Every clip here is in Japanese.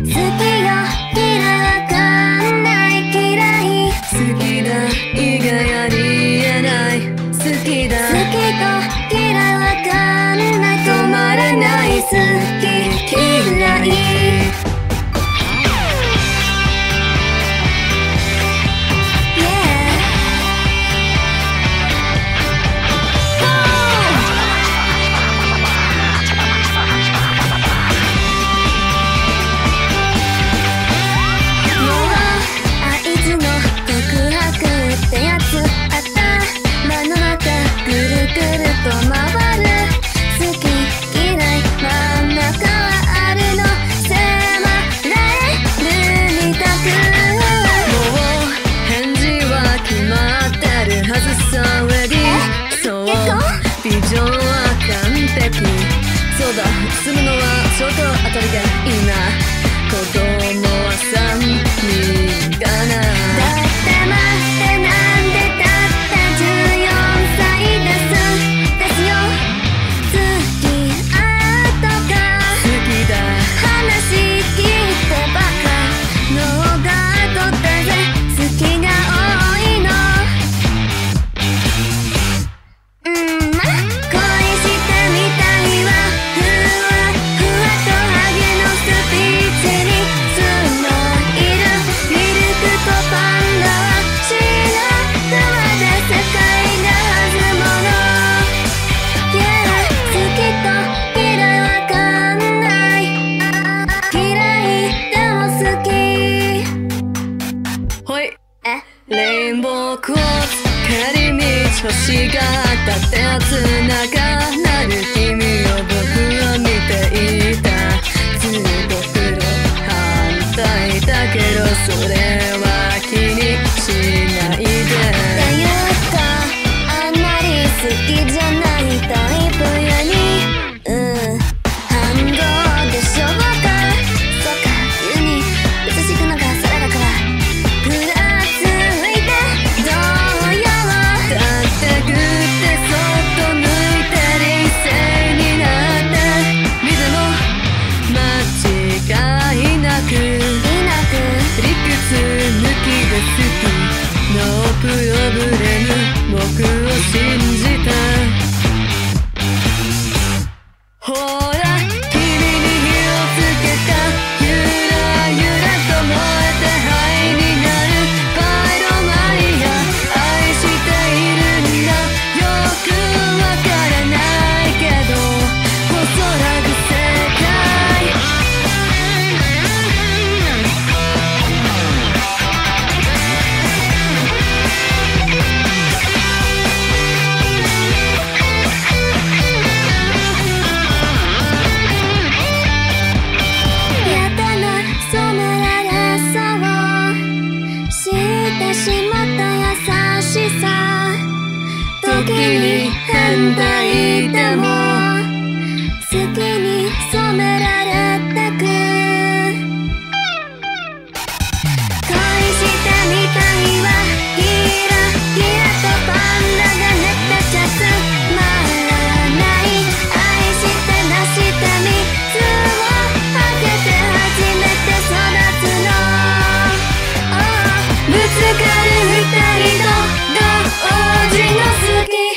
わかんない嫌い好きだ以外ありえない好きだ好きと嫌いわかんない止まらない好き嫌いビジョンは完璧そうだ進むのはちょっと当たりがいいな子供は3人だなだって待ってなんでたった14歳ですよ付き合うとか好きだ話聞いてばかのがとったぜ好きが多いのレインボークォーツ帰り道欲しがったってやつ長なる君を僕は見ていたずっとプロ反対だけどそれは気にしないでっていうかあんまり好きじゃないタイプやに反動でしょうかそうか急に映しくのが空だからノープロブレム僕を信じたほら君に火をつけたゆらゆらと燃えて灰になるパイロマイヤ愛しているんだよくわからないけどおそらく正解時に変態でも好きに染められてく恋してみたいわギラギラとパンダが寝たシャツ回らない愛してなして蜜をあげて初めて育つのぶつかる二人の同時の好き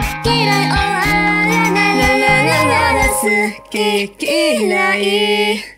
好き嫌い